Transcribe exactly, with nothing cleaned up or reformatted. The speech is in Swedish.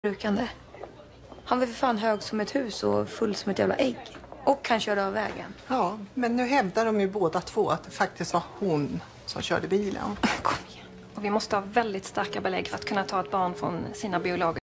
brukande. Han var för fan hög som ett hus och full som ett jävla ägg. Och han körde av vägen. Ja, men nu hävdar de ju båda två att det faktiskt var hon som körde bilen. Kom igen. Och vi måste ha väldigt starka belägg för att kunna ta ett barn från sina biologer.